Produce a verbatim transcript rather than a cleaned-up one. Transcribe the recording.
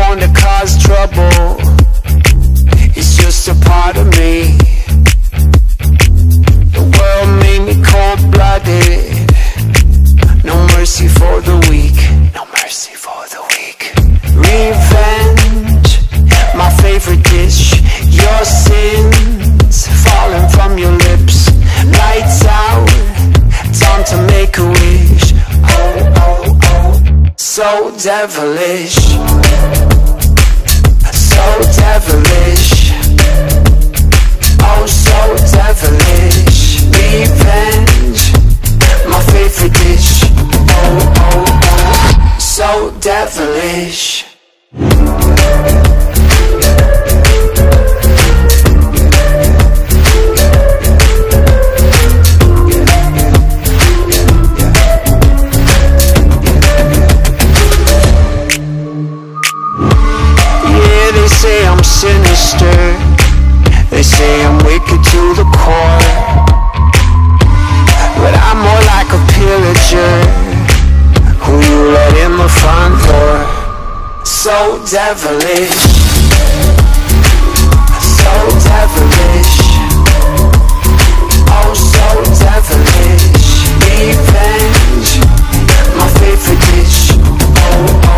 want to cause trouble. It's just a part of me. The world made me cold-blooded. No mercy for the weak. No mercy for the weak. Revenge, my favorite dish. Your sins falling from your lips. Lights out, time to make a wish. Oh, oh, oh, so devilish. So devilish. Oh, so devilish. Revenge, my favorite dish. Oh, oh, oh, so devilish. Say I'm sinister, they say I'm wicked to the core, but I'm more like a pillager who you let in the front door. So devilish. So devilish. Oh, so devilish. Revenge, my favorite dish. Oh, oh.